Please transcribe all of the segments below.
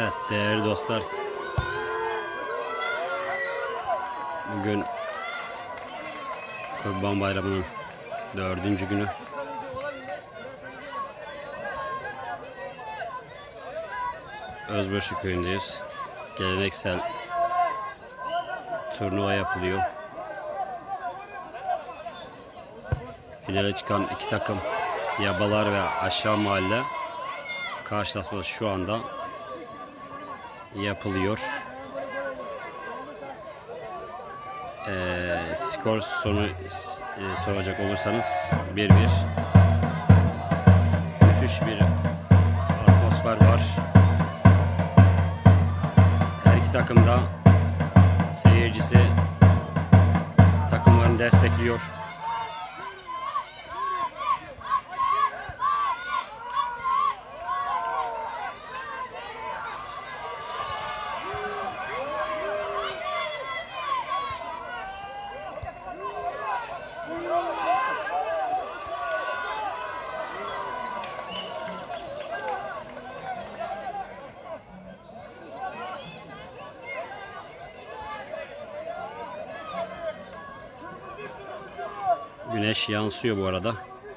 Evet değerli dostlar, bugün Kurban Bayramı'nın 4. günü. Özbaşı köyündeyiz. Geleneksel turnuva yapılıyor. Finale çıkan iki takım Yabalar ve Aşağı Mahalle karşılaşması şu anda yapılıyor. Skor sonu soracak olursanız 1-1. Müthiş bir atmosfer var. Her iki takım da seyircisi takımlarını destekliyor. Güneş yansıyor bu arada.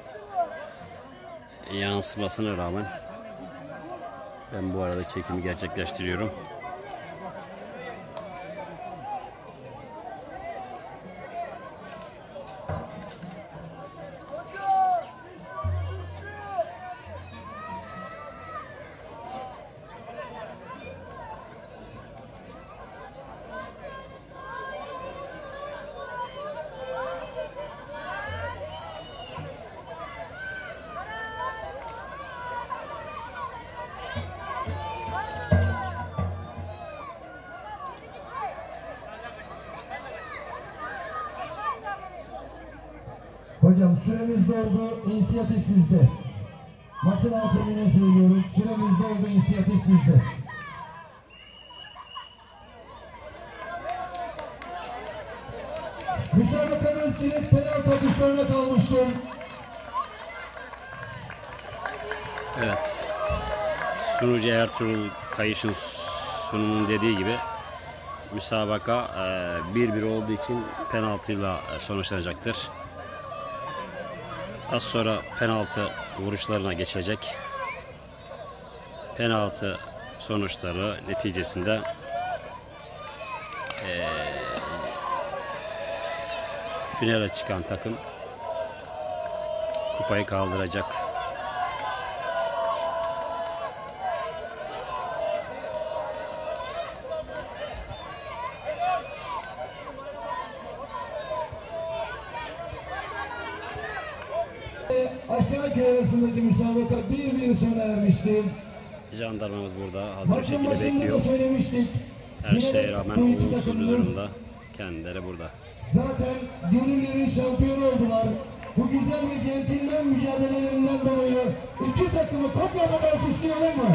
Yansımasına rağmen ben bu arada çekimi gerçekleştiriyorum. Hocam süremiz doldu, inisiyatif sizde. Maçın hakemine söylüyoruz, süremiz doldu, inisiyatif sizde. Müsabakanız direkt penaltı atışlarına kalmıştır. Evet. Sunucu Ertuğrul Kayış'ın sunumunun dediği gibi müsabaka 1-1 olduğu için penaltıyla sonuçlanacaktır. Az sonra penaltı vuruşlarına geçilecek. Penaltı sonuçları neticesinde finale çıkan takım kupayı kaldıracak. Aşağı köy arasındaki müsabaka 1-1 sona ermişti. Jandarmamız burada hazır bir şekilde bekliyor. Her şeye rağmen olumsuz bir durumda. Kendileri burada. Zaten gönüllerin şampiyonu oldular. Bu güzel ve centilmen mücadelelerinden dolayı iki takımı kocaman alkışlayalım mı?